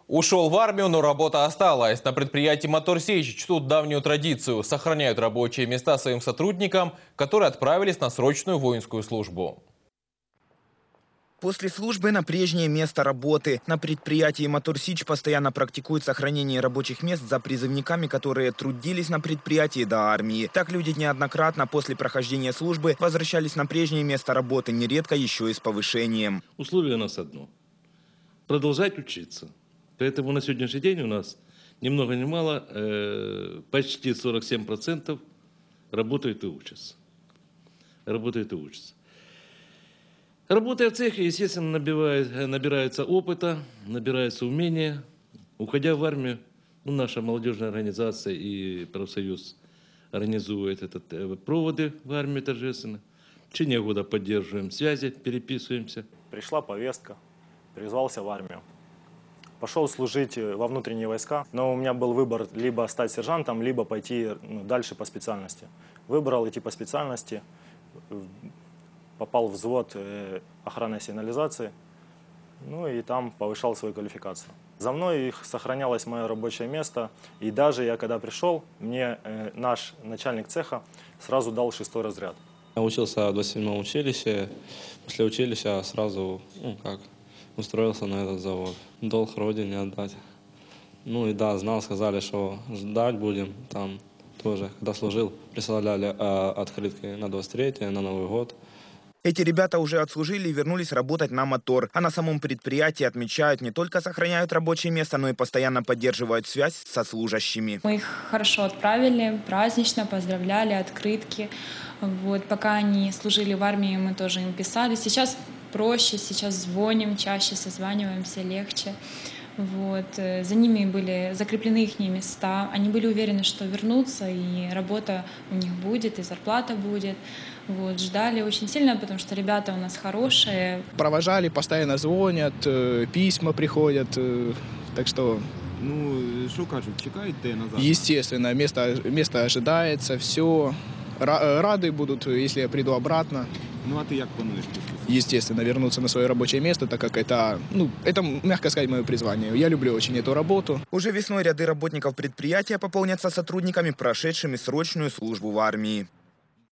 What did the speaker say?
Ушел в армию, но работа осталась. На предприятии «Моторсейч» чтут давнюю традицию. Сохраняют рабочие места своим сотрудникам, которые отправились на срочную воинскую службу. После службы на прежнее место работы. На предприятии «Моторсейч» постоянно практикуют сохранение рабочих мест за призывниками, которые трудились на предприятии до армии. Так люди неоднократно после прохождения службы возвращались на прежнее место работы, нередко еще и с повышением. Условие у нас одно – продолжать учиться. Поэтому на сегодняшний день у нас ни много ни мало, почти 47% работают и учатся. Работая в цехе, естественно, набирается опыта, набирается умения. Уходя в армию, наша молодежная организация и профсоюз организует проводы в армию торжественно. В течение года поддерживаем связи, переписываемся. Пришла повестка, призвался в армию. Пошел служить во внутренние войска, но у меня был выбор либо стать сержантом, либо пойти дальше по специальности. Выбрал идти по специальности, попал в взвод охранной сигнализации, и там повышал свою квалификацию. За мной сохранялось мое рабочее место, и даже я когда пришел, мне наш начальник цеха сразу дал 6-й разряд. Я учился в 27-м училище, после училища сразу, устроился на этот завод. Долг родине отдать. И да, знал, сказали, что ждать будем. Там тоже, когда служил, присылали открытки на 23-е, на Новый год. Эти ребята уже отслужили и вернулись работать на мотор. А на самом предприятии отмечают, не только сохраняют рабочее место, но и постоянно поддерживают связь со служащими. Мы их хорошо отправили, празднично поздравляли, открытки. Пока они служили в армии, мы тоже им писали. Сейчас проще, сейчас звоним, чаще созваниваемся, легче. За ними были закреплены их места. Они были уверены, что вернутся, и работа у них будет, и зарплата будет. Ждали очень сильно, потому что ребята у нас хорошие. Провожали, постоянно звонят, письма приходят. Так что... Что кажут, чекаете назад? Естественно, место ожидается, все. Рады будут, если я приду обратно. А ты как плануешь? Естественно, вернуться на свое рабочее место, так как это, мягко сказать, мое призвание. Я люблю очень эту работу. Уже весной ряды работников предприятия пополнятся сотрудниками, прошедшими срочную службу в армии.